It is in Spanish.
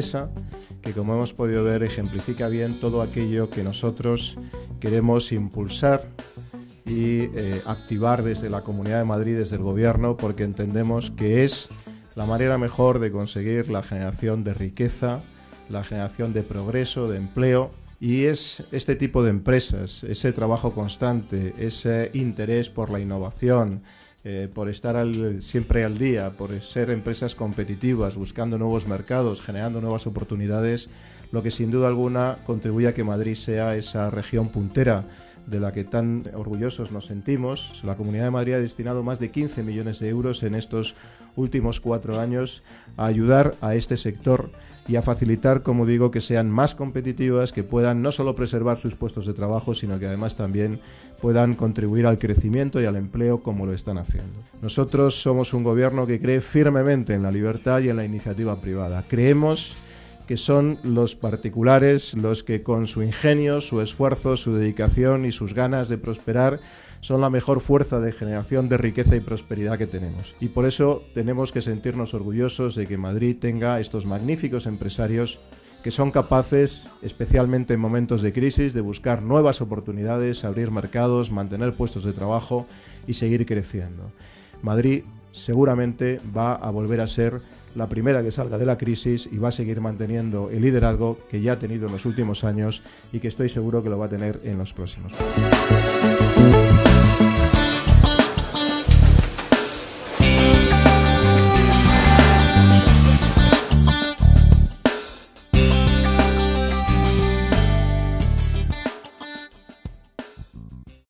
empresa que, como hemos podido ver, ejemplifica bien todo aquello que nosotros queremos impulsar y activar desde la Comunidad de Madrid, desde el Gobierno, porque entendemos que es la manera mejor de conseguir la generación de riqueza, la generación de progreso, de empleo, y es este tipo de empresas, ese trabajo constante, ese interés por la innovación, por estar siempre al día, por ser empresas competitivas, buscando nuevos mercados, generando nuevas oportunidades, lo que sin duda alguna contribuye a que Madrid sea esa región puntera de la que tan orgullosos nos sentimos. La Comunidad de Madrid ha destinado más de 15 millones de euros en estos últimos 4 años a ayudar a este sector y a facilitar, como digo, que sean más competitivas, que puedan no solo preservar sus puestos de trabajo, sino que además también puedan contribuir al crecimiento y al empleo como lo están haciendo. Nosotros somos un gobierno que cree firmemente en la libertad y en la iniciativa privada. Creemos que son los particulares los que con su ingenio, su esfuerzo, su dedicación y sus ganas de prosperar son la mejor fuerza de generación de riqueza y prosperidad que tenemos. Y por eso tenemos que sentirnos orgullosos de que Madrid tenga estos magníficos empresarios que son capaces, especialmente en momentos de crisis, de buscar nuevas oportunidades, abrir mercados, mantener puestos de trabajo y seguir creciendo. Madrid seguramente va a volver a ser la primera que salga de la crisis y va a seguir manteniendo el liderazgo que ya ha tenido en los últimos años y que estoy seguro que lo va a tener en los próximos.